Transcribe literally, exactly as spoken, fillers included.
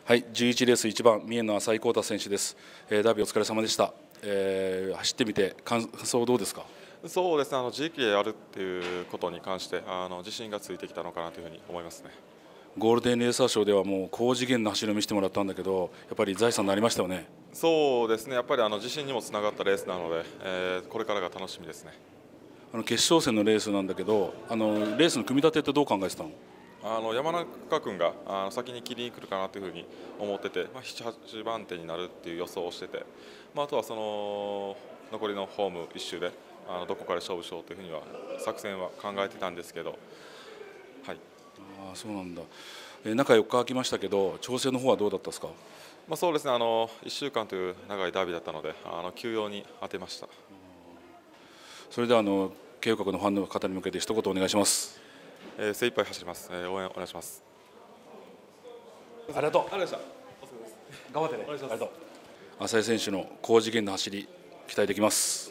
はい、じゅういちレースいちばん、三重の浅井浩太選手です。えー、ダービーお疲れ様でした。えー、走ってみて感想どうですか？ そうですね、あの自力でやるっていうことに関してあの自信がついてきたのかなというふうに思いますね。 ゴールデンレーサー賞ではもう高次元の走りを見せてもらったんだけど、やっぱり財産になりましたよね。 そうですね、やっぱりあの自信にもつながったレースなので、えー、これからが楽しみですね。 あの決勝戦のレースなんだけど、あのレースの組み立てってどう考えてたの？ あの山中君があの先に切りに来るかなというふうに思ってて、まあ、なな、はちばん手になるっていう予想をしてて、まあ、あとはその残りのホーム一周であのどこから勝負しようというふうには作戦は考えてたんですけど、はい。 ああ、そうなんだ。えー、中よっか空きましたけど、調整の方はどうだったですか？ まあ、そうですね、あのいっしゅうかんという長いダービーだったので、あの休養に当てました。 それではあの慶応学のファンの方に向けて一言お願いします。 えー、精一杯走ります、えー、応援お願いします。 ありがとう。 ありがとうございました。 頑張ってね。 お願いします。 ありがとう。浅井選手の高次元の走り期待できます。